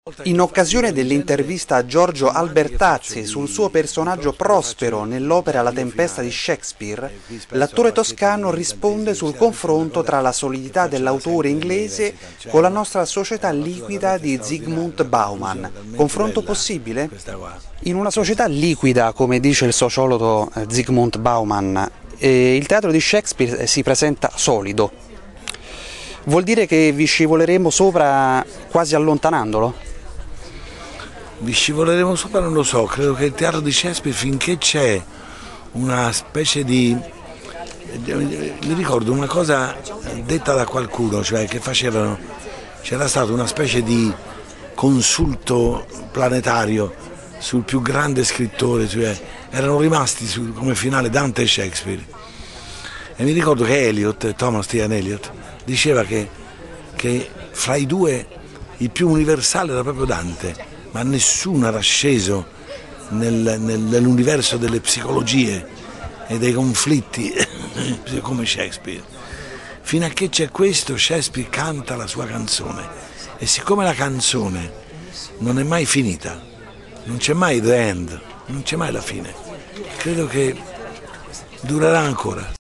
In occasione dell'intervista a Giorgio Albertazzi sul suo personaggio Prospero nell'opera La tempesta di Shakespeare, l'attore toscano risponde sul confronto tra la solidità dell'autore inglese con la nostra società liquida di Zygmunt Bauman. Confronto possibile? In una società liquida, come dice il sociologo Zygmunt Bauman, il teatro di Shakespeare si presenta solido. Vuol dire che vi scivoleremo sopra quasi allontanandolo? Vi scivoleremo sopra, non lo so, credo che il teatro di Shakespeare, finché c'è una specie di... mi ricordo una cosa detta da qualcuno, cioè che c'era stata una specie di consulto planetario sul più grande scrittore, cioè erano rimasti come finale Dante e Shakespeare. E mi ricordo che Thomas Ian Eliot, diceva che fra i due il più universale era proprio Dante, ma nessuno era sceso nell'universo delle psicologie e dei conflitti come Shakespeare. Fino a che c'è questo, Shakespeare canta la sua canzone, e siccome la canzone non è mai finita, non c'è mai the end, non c'è mai la fine, credo che durerà ancora.